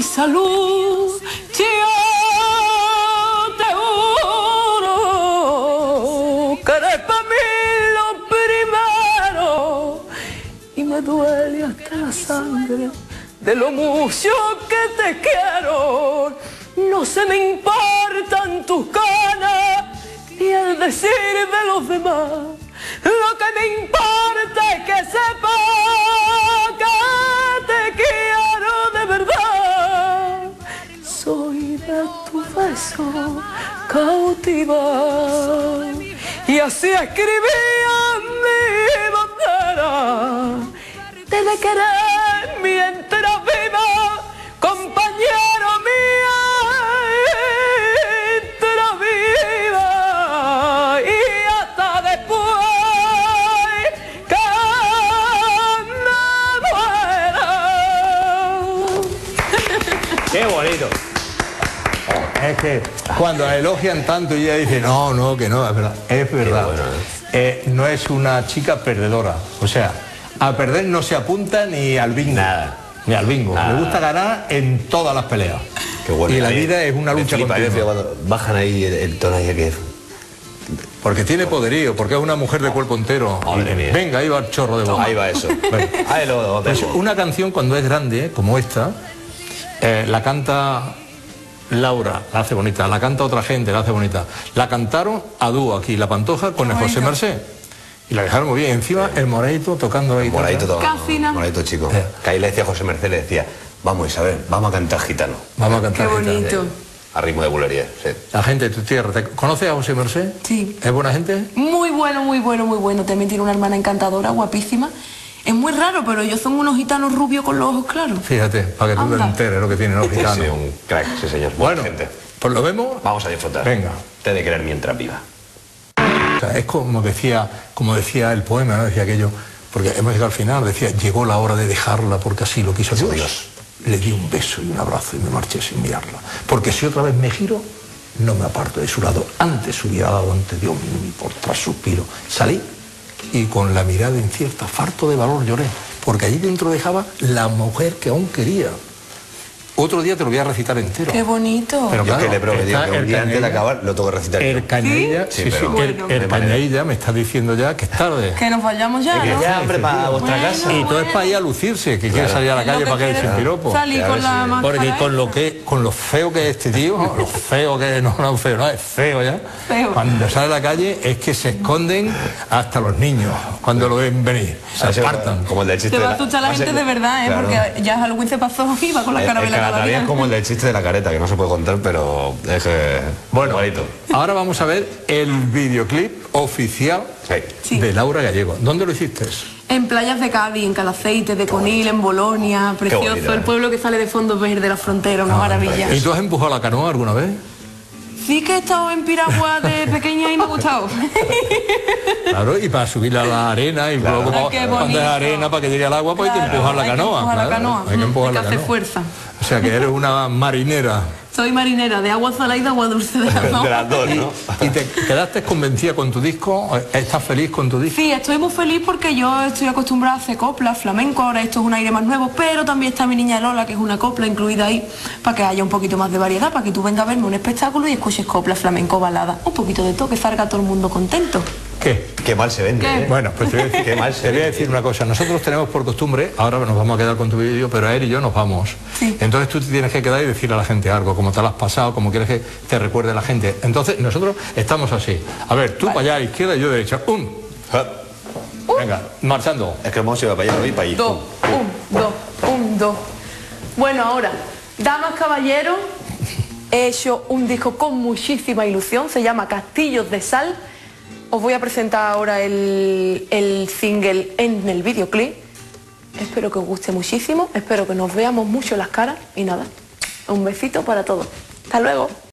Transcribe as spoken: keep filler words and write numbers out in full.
salud, yo te juro que eres para mí lo primero y me duele hasta la sangre de lo mucho que te quiero. No se me importan tus ganas ni el decir de los demás. Lo que me importa es que sepas que te quiero de verdad. Soy de tu beso cautiva y así escribía mi bandera de querer mi entera vida, compañero mío, entera vida y hasta después que me muera. ¡Qué bonito! Es que cuando la elogian tanto y ella dice, no, no, que no, es verdad. Es verdad. Bueno, ¿eh? Eh, no es una chica perdedora. O sea, a perder no se apunta ni al bingo. Nada. Ni al bingo. Nada. Le gusta ganar en todas las peleas. Qué bueno. Y la Ahí vida es una me lucha flipa, continua. me flipa cuando bajan ahí el, el tono ahí que... Porque tiene poderío, porque es una mujer de cuerpo entero. Madre Y, mía. venga, ahí va el chorro de voz. Ahí va eso. Bueno. Ahí lo Pues tengo. una canción cuando es grande, como esta, eh, la canta Laura, la hace bonita, la canta otra gente, la hace bonita. La cantaron a dúo aquí, La Pantoja con el José Mercé. Y la dejaron muy bien. Encima el Moradito tocando ahí. Moradito todo. Casina. Moradito chico. Eh. Que ahí le decía a José Merced, le decía, vamos Isabel, vamos a cantar gitano. Vamos a cantar. Qué gitano. bonito. A ritmo de bulería, sí. La gente de tu tierra. ¿Te conoces a José Mercé? Sí. ¿Es buena gente? Muy bueno, muy bueno, muy bueno. También tiene una hermana encantadora, guapísima. Es muy raro, pero ellos son unos gitanos rubios con los ojos claros. Fíjate, para que tú te Anda. enteres lo que tienen los gitanos. Sí, un crack, sí señor. Buena Bueno, gente. pues lo vemos. Vamos a disfrutar. Venga. Te he de querer mientras viva. O sea, es como decía, como decía el poema, ¿no? Decía aquello, porque hemos llegado al final, decía, llegó la hora de dejarla porque así lo quiso Dios. Dios. Le di un beso y un abrazo y me marché sin mirarla. Porque si otra vez me giro, no me aparto de su lado. Antes hubiera dado ante Dios mío por tras suspiro. Salí y con la mirada incierta, farto de valor, lloré. Porque allí dentro dejaba la mujer que aún quería. Otro día te lo voy a recitar entero. Qué bonito. Pero Yo es que claro, le he prometido está que un el día antes de Canella. acabar lo tengo que recitar yo. El Canella, ¿Sí? sí, Sí, sí, pero- el, Bueno. el De manera- Canella me está diciendo ya que es tarde. Que nos vayamos ya, Que ¿no? ya, hombre, para vuestra Bueno. casa. Y todo es para ir a lucirse, que quiere salir a la Es lo calle que para que quiere sin piropo. Salir Claro, con la sí. máscara Porque con lo esta. que, con lo feo que es este tío, lo feo que no, no feo, no, es feo ya. Feo. Cuando sale a la calle es que se esconden hasta los niños cuando lo ven venir. Se Así apartan. Como el del chiste Te va a de asustar la va a gente ser- de verdad, ¿eh? Claro. Porque ya Halloween se pasó y va con la El- cara el velada Calatayud todavía. es como el del chiste de la careta, que no se puede contar, pero es que... Bueno, igualito. ahora vamos a ver el videoclip oficial Sí. Sí. de Laura Gallego. ¿Dónde lo hiciste? En playas de Cádiz, en Calaceite, de Conil, en Bolonia, precioso, bonito, el ¿eh? pueblo que sale de fondo verde de la frontera, una maravilla. ¿Y tú has empujado la canoa alguna vez? Sí que he estado en piragua de pequeña y me ha gustado. Claro, y para subir a la arena y luego Ay, qué cuando es bonito. arena para que llegue al agua, pues hay que Claro, empujar la hay que canoa. empujar la claro, canoa. Hay que empujar Hay la que hacer canoa. fuerza. O sea que eres una marinera. Soy marinera, de agua salada y de agua dulce de las De dos. las dos, ¿no? ¿Y te quedaste convencida con tu disco? ¿Estás feliz con tu disco? Sí, estoy muy feliz porque yo estoy acostumbrada a hacer copla, flamenco, ahora esto es un aire más nuevo, pero también está mi niña Lola, que es una copla incluida ahí, para que haya un poquito más de variedad, para que tú vengas a verme un espectáculo y escuches copla, flamenco, balada, un poquito de todo, que salga todo el mundo contento. ¿Qué? Qué mal se vende, ¿Qué? ¿eh? Bueno, pues te voy a decir, Qué mal se te voy a ve. decir una cosa. Nosotros tenemos por costumbre, ahora nos vamos a quedar con tu vídeo, pero a él y yo nos vamos. Sí. Entonces tú te tienes que quedar y decirle a la gente algo, como te lo has pasado, como quieres que te recuerde la gente. Entonces nosotros estamos así. A ver, tú para allá a izquierda y yo derecha. Un. Ja. Venga, marchando. Es que hemos ido para allá, no voy para allí. Dos, un, dos, un, dos. Bueno, ahora, damas, caballeros, he hecho un disco con muchísima ilusión, se llama Castillos de Sal. Os voy a presentar ahora el, el single en el videoclip. Espero que os guste muchísimo, espero que nos veamos mucho las caras y nada, un besito para todos. Hasta luego.